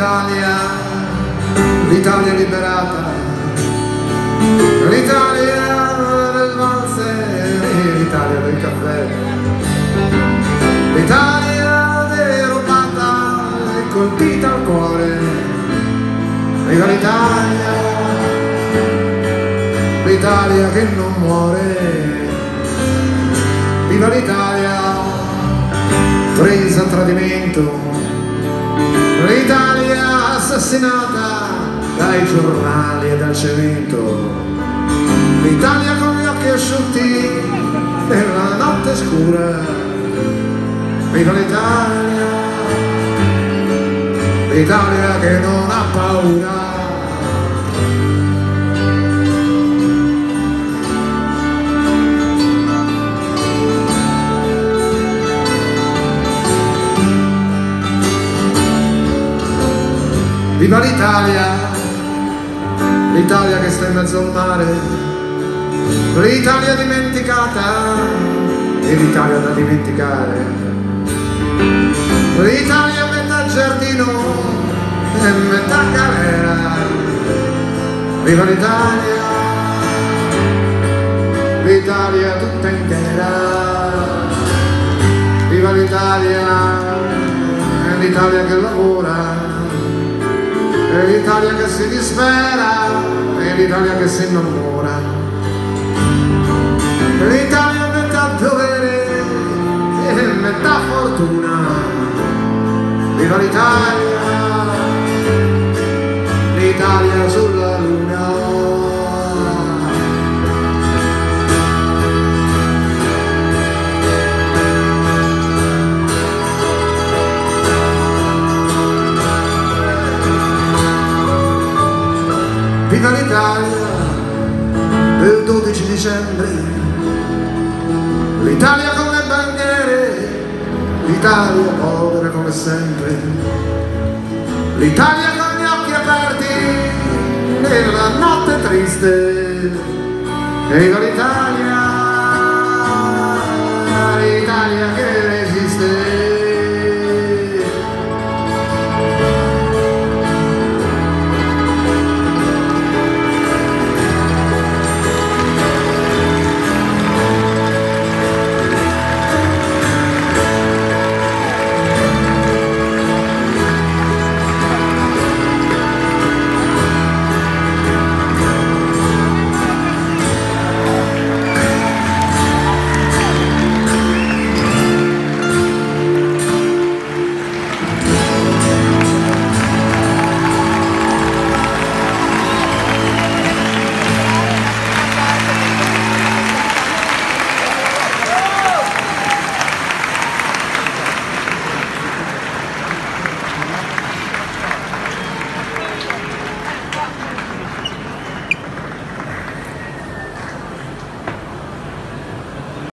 l'Italia, l'Italia liberata, l'Italia del valzer, l'Italia del caffè, l'Italia derubata e colpita al cuore. Viva l'Italia, l'Italia che non muore. Viva l'Italia presa a tradimento, l'Italia assassinata dai giornali e dal cemento, l'Italia con gli occhi asciutti nella notte scura. Viva l'Italia, l'Italia che non ha paura. Viva l'Italia, l'Italia che sta in mezzo al mare, l'Italia dimenticata e l'Italia da dimenticare, l'Italia metà giardino e metà galera. Viva l'Italia, l'Italia tutta intera. Viva l'Italia, l'Italia che lavora, è l'Italia che si dispera, è l'Italia che si innamora, l'Italia metà dovere e metà fortuna. Viva l'Italia, l'Italia sulla luna. Viva l'Italia del 12 dicembre, l'Italia con le bandiere, l'Italia povera come sempre, l'Italia con gli occhi aperti nella notte triste. Viva l'Italia, l'Italia che